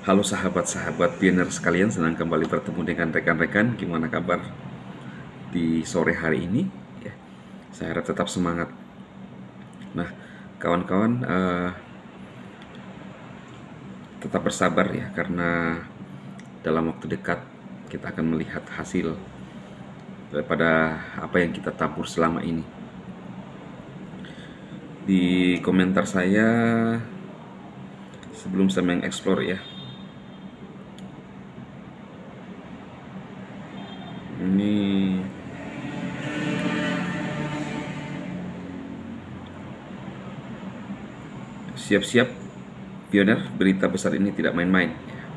Halo sahabat-sahabat pioner sekalian, senang kembali bertemu dengan rekan-rekan. Gimana kabar di sore hari ini? Ya, saya harap tetap semangat. Nah, kawan-kawan, tetap bersabar ya, karena dalam waktu dekat kita akan melihat hasil daripada apa yang kita tabur selama ini. Di komentar saya sebelum saya mengeksplor ya, ini siap-siap pioner, berita besar ini tidak main-main.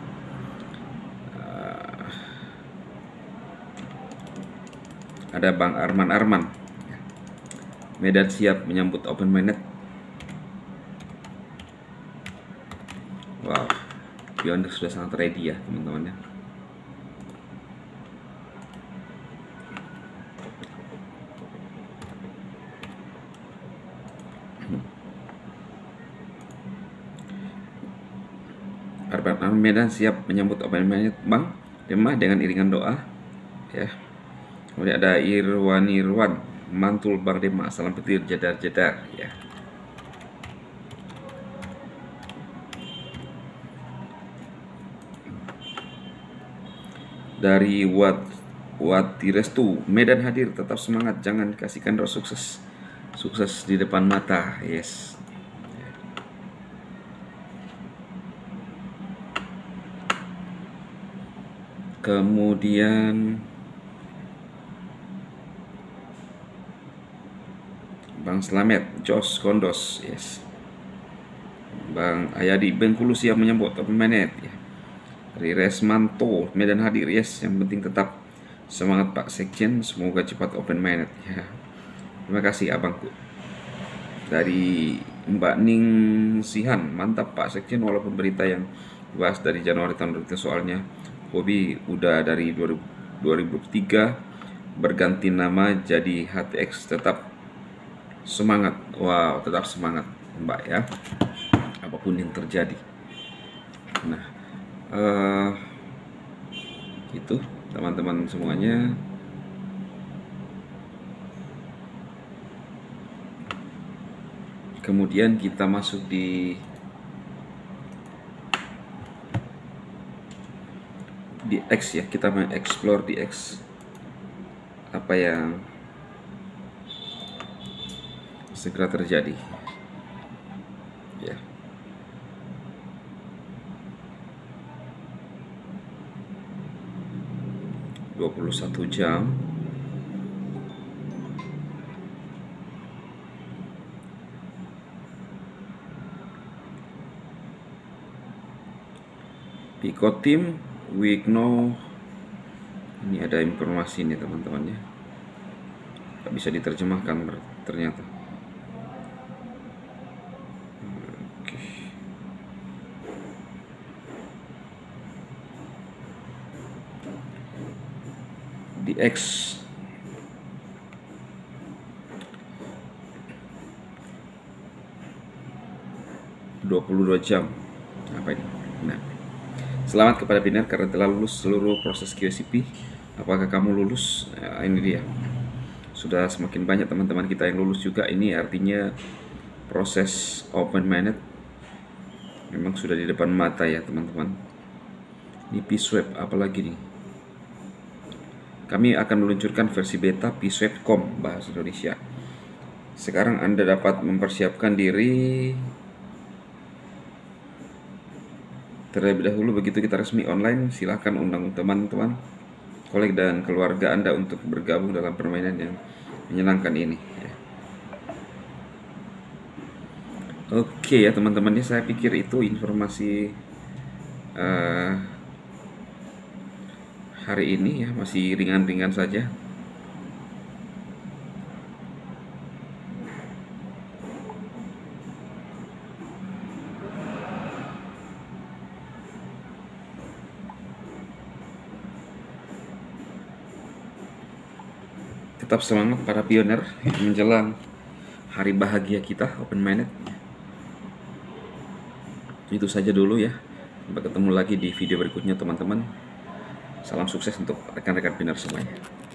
Ada Bang Arman. Medan siap menyambut Open Mainnet. Wow, pioner sudah sangat ready ya teman-teman ya. Arman Medan siap menyambut Open Mainnet Bang Demah dengan iringan doa ya. Kemudian ada Irwan mantul Bang Demah, salam petir jedar ya. Dari Wati Restu, Medan hadir, tetap semangat, jangan kasihkan roh sukses di depan mata. Yes. Kemudian Bang Slamet, Jos Kondos, yes. Bang Ayadi, Bengkulu siap menyambut Open Mainnet ya. Dari Resmanto, Medan hadir, yes. Yang penting tetap semangat Pak Sekjen, semoga cepat Open Mainnet ya. Terima kasih abangku. Dari Mbak Ning Sihan, mantap Pak Sekjen, walaupun berita yang dibahas dari Januari tahun 2000, soalnya hobi udah dari 2003 berganti nama jadi HTX, tetap semangat. Wow, tetap semangat Mbak ya, apapun yang terjadi. Nah, itu teman-teman semuanya. Kemudian kita masuk di X ya, kita mengeksplor di X apa yang segera terjadi ya. Dua 21 jam Pico Team Wigno. Ini ada informasi nih teman-teman ya, nggak bisa diterjemahkan ternyata. Oke. Di X (22 jam). Apa ini? Nah, selamat kepada Binar karena telah lulus seluruh proses QCP. Apakah kamu lulus? Nah, ini dia. Sudah semakin banyak teman-teman kita yang lulus juga. Ini artinya proses Open Mainnet memang sudah di depan mata ya teman-teman. Ini PSwap apalagi nih? Kami akan meluncurkan versi beta PSwap.com bahasa Indonesia. Sekarang Anda dapat mempersiapkan diri terlebih dahulu. Begitu kita resmi online, silahkan undang teman-teman, kolega dan keluarga Anda untuk bergabung dalam permainan yang menyenangkan ini ya. Oke ya teman-teman, saya pikir itu informasi hari ini ya, masih ringan-ringan saja. Tetap semangat para pioner menjelang hari bahagia kita Open Mainnet. Itu saja dulu ya. Sampai ketemu lagi di video berikutnya teman-teman. Salam sukses untuk rekan-rekan pinner semuanya.